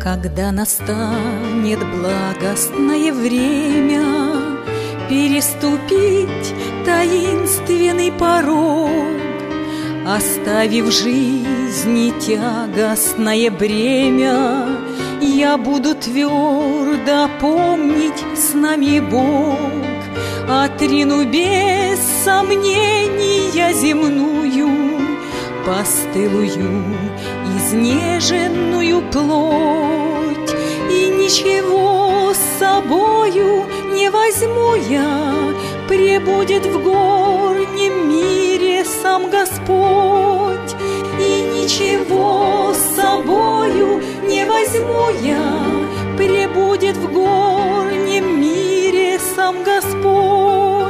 Когда настанет благостное время переступить таинственный порог, оставив в жизни тягостное бремя, я буду твердо помнить с нами Бог. Отрину без сомнения земную, постылую, изнеженную плоть, и ничего с собою не возьму я, пребудет в горнем мире сам Господь. И ничего с собою не возьму я, пребудет в горнем мире сам Господь.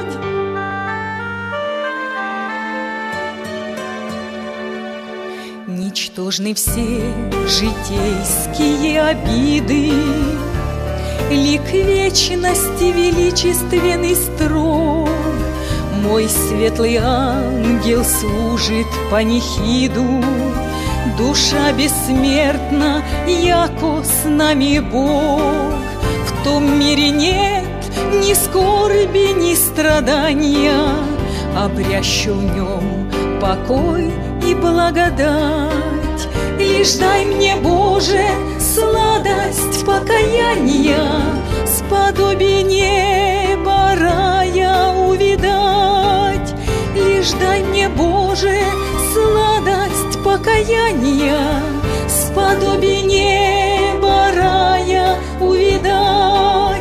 Ничтожны все житейские обиды, лик вечности величественный строг. Мой светлый ангел служит панихиду, душа бессмертна, яко с нами Бог. В том мире нет ни скорби, ни страдания, обрящу в нем покой и благодать. Лишь дай мне, Боже, сладость покаяния, сподобие неба рая увидать. Лишь дай мне, Боже, сладость покаяния, сподобие неба рая увидать.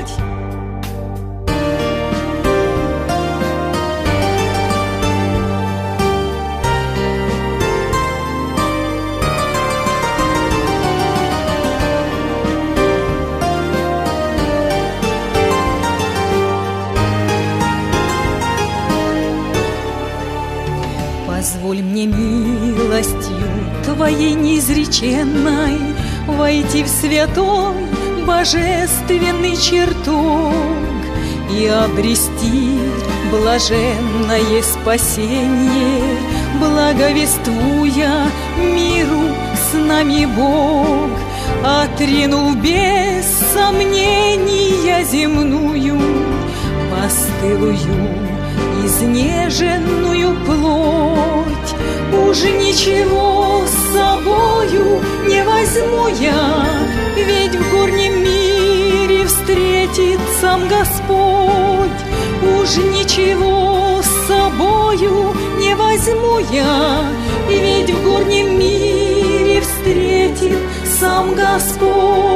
Позволь мне милостью Твоей неизреченной войти в святой божественный чертог и обрести блаженное спасение, благовествуя миру с нами Бог. Отринув без сомнения земную, постылую, изнеженную плоть, уже ничего с собою не возьму я, ведь в горнем мире встретит сам Господь. Уж ничего с собою не возьму я, ведь в горнем мире встретит сам Господь.